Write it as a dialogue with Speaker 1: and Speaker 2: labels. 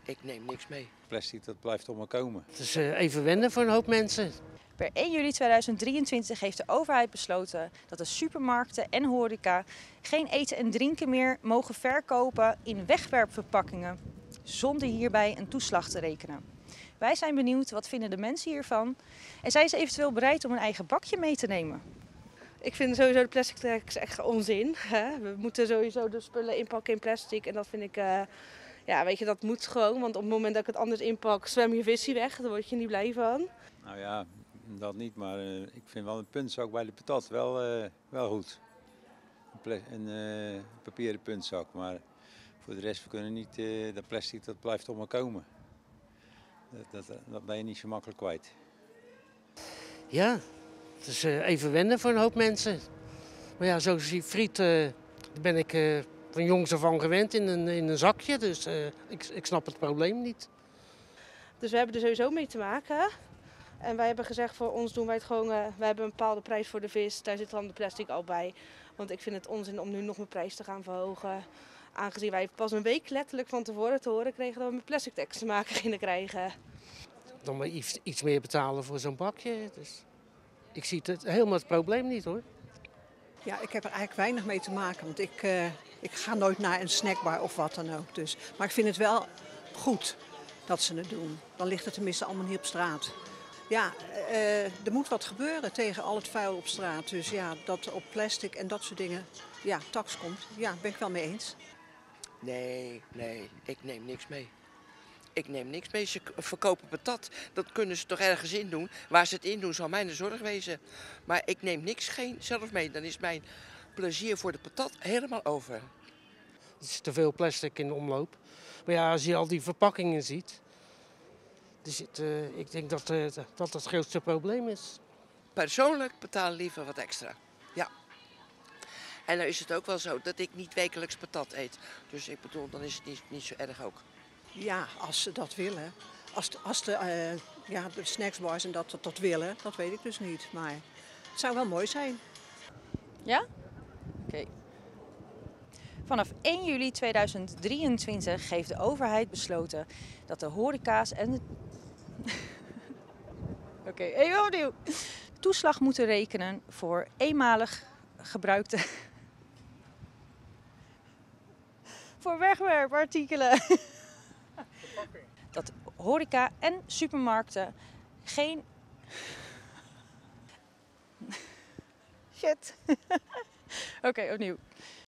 Speaker 1: Ik neem niks mee.
Speaker 2: Plastic, dat blijft allemaal komen.
Speaker 3: Het is even wennen voor een hoop mensen.
Speaker 4: Per 1 juli 2023 heeft de overheid besloten dat de supermarkten en horeca geen eten en drinken meer mogen verkopen in wegwerpverpakkingen, zonder hierbij een toeslag te rekenen. Wij zijn benieuwd, wat vinden de mensen hiervan? En zijn ze eventueel bereid om een eigen bakje mee te nemen?
Speaker 5: Ik vind sowieso de plastic tax echt onzin. Hè? We moeten sowieso de spullen inpakken in plastic en dat vind ik, ja weet je, dat moet gewoon. Want op het moment dat ik het anders inpak, zwem je visie weg, daar word je niet blij van.
Speaker 2: Nou ja, dat niet, maar ik vind wel een puntzak bij de patat wel goed. Een papieren puntzak, maar voor de rest we kunnen niet, dat plastic dat blijft allemaal komen. Dat ben je niet zo makkelijk kwijt.
Speaker 3: Ja, het is even wennen voor een hoop mensen. Maar ja, zoals die friet, daar ben ik van jongs af aan gewend in een zakje. Dus ik snap het probleem niet.
Speaker 5: Dus we hebben er sowieso mee te maken. En wij hebben gezegd, voor ons doen wij het gewoon, wij hebben een bepaalde prijs voor de vis. Daar zit dan de plastic al bij. Want ik vind het onzin om nu nog meer prijs te gaan verhogen. Aangezien wij pas een week letterlijk van tevoren te horen kregen dat we met plastic tax te maken gingen krijgen.
Speaker 3: Dan maar iets meer betalen voor zo'n bakje. Dus ik zie het helemaal het probleem niet hoor.
Speaker 6: Ja, ik heb er eigenlijk weinig mee te maken, want ik ga nooit naar een snackbar of wat dan ook. Dus. Maar ik vind het wel goed dat ze het doen. Dan ligt het tenminste allemaal niet op straat. Ja, er moet wat gebeuren tegen al het vuil op straat. Dus ja, dat op plastic en dat soort dingen, ja, tax komt. Ja, ben ik wel mee eens.
Speaker 1: Nee, ik neem niks mee. Ik neem niks mee. Ze verkopen patat. Dat kunnen ze toch ergens in doen. Waar ze het in doen zal mijn zorg wezen. Maar ik neem niks zelf mee. Dan is mijn plezier voor de patat helemaal over.
Speaker 3: Er is te veel plastic in de omloop. Maar ja, als je al die verpakkingen ziet, ik denk dat het grootste probleem is.
Speaker 1: Persoonlijk betaal liever wat extra. Ja. En dan is het ook wel zo dat ik niet wekelijks patat eet. Dus ik bedoel, dan is het niet zo erg ook.
Speaker 6: Ja, als ze dat willen. Als de snacksbars en dat willen, dat weet ik dus niet. Maar het zou wel mooi zijn.
Speaker 4: Ja? Oké. Vanaf 1 juli 2023 heeft de overheid besloten dat de horeca's en de... Oké, even opnieuw. Toeslag moeten rekenen voor eenmalig gebruikte... voor wegwerpartikelen. Dat horeca en supermarkten geen... Shit. Oké, opnieuw.